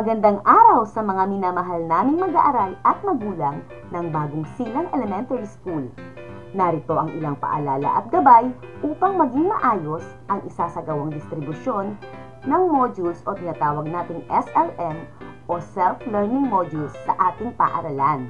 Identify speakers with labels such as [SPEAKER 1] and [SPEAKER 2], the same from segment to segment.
[SPEAKER 1] Magandang araw sa mga minamahal naming mag-aaral at magulang ng Bagong Silang Elementary School. Narito ang ilang paalala at gabay upang maging maayos ang isasagawang distribusyon ng modules o tinatawag nating SLM o Self-Learning Modules sa ating paaralan.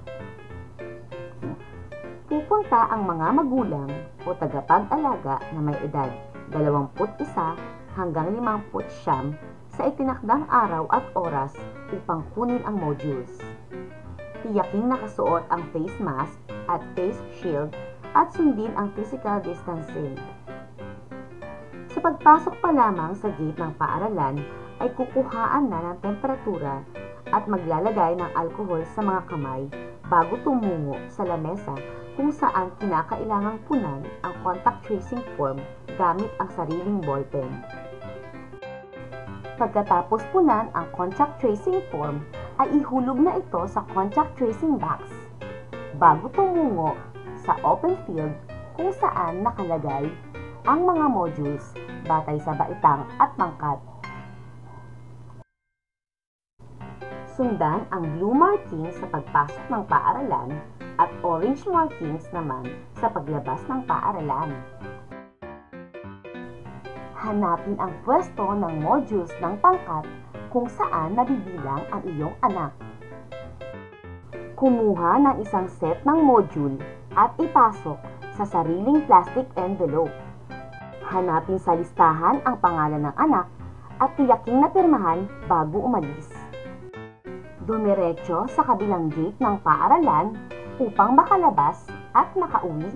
[SPEAKER 1] Pupunta ang mga magulang o tagapag-alaga na may edad 21 hanggang 59 sa itinakdang araw at oras upang kunin ang modules. Tiyaking nakasuot ang face mask at face shield at sundin ang physical distancing. Sa pagpasok pa lamang sa gate ng paaralan ay kukuhaan na ng temperatura at maglalagay ng alcohol sa mga kamay bago tumungo sa lamesa kung saan kinakailangang punan ang contact tracing form gamit ang sariling ballpen. Pagkatapos punan ang contact tracing form, ay ihulog na ito sa contact tracing box bago tumungo sa open field kung saan nakalagay ang mga modules batay sa baitang at pangkat. Sundan ang blue markings sa pagpasok ng paaralan at orange markings naman sa paglabas ng paaralan. Hanapin ang pwesto ng modules ng pangkat kung saan nabibilang ang iyong anak. Kumuha ng isang set ng module at ipasok sa sariling plastic envelope. Hanapin sa listahan ang pangalan ng anak at tiyaking napirmahan bago umalis. Dumiretso sa kabilang gate ng paaralan upang makalabas at makauwi.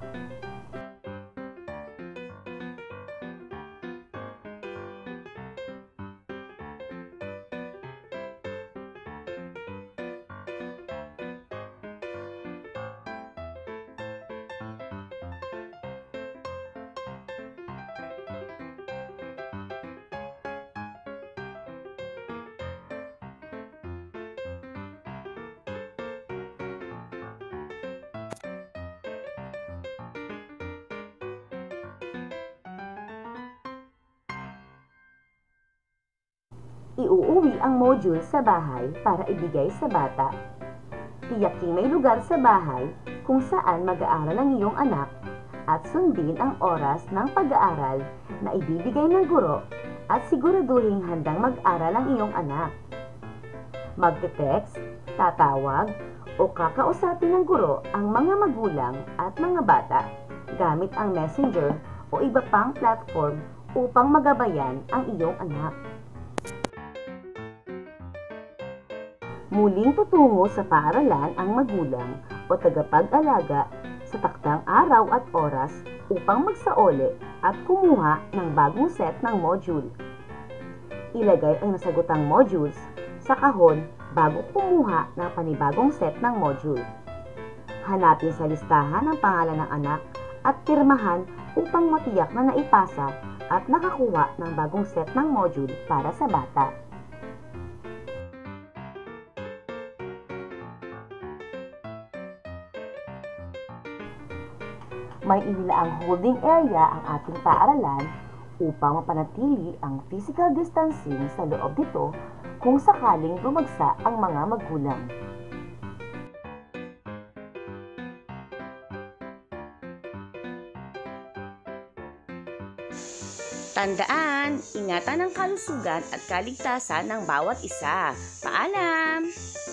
[SPEAKER 1] Iuuwi ang module sa bahay para ibigay sa bata. Tiyaking may lugar sa bahay kung saan mag-aaral ang iyong anak at sundin ang oras ng pag-aaral na ibibigay ng guro at siguraduhin handang mag-aral ang iyong anak. Magte-text, tatawag, o kakausapin ng guro ang mga magulang at mga bata gamit ang messenger o iba pang platform upang magabayan ang iyong anak. Muling tutungo sa paaralan ang magulang o tagapag-alaga sa takdang araw at oras upang magsaoli at kumuha ng bagong set ng module. Ilagay ang nasagutang modules sa kahon bago kumuha ng panibagong set ng module. Hanapin sa listahan ang pangalan ng anak at pirmahan upang matiyak na naipasa at nakakuha ng bagong set ng module para sa bata. May inilaang holding area ang ating paaralan upang mapanatili ang physical distancing sa loob nito kung sakaling bumagsa ang mga magulang. Tandaan, ingatan ang kalusugan at kaligtasan ng bawat isa. Paalam!